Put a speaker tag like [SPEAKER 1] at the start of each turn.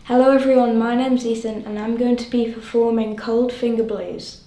[SPEAKER 1] Hello everyone, my name's Ethan and I'm going to be performing Cold Finger Blues.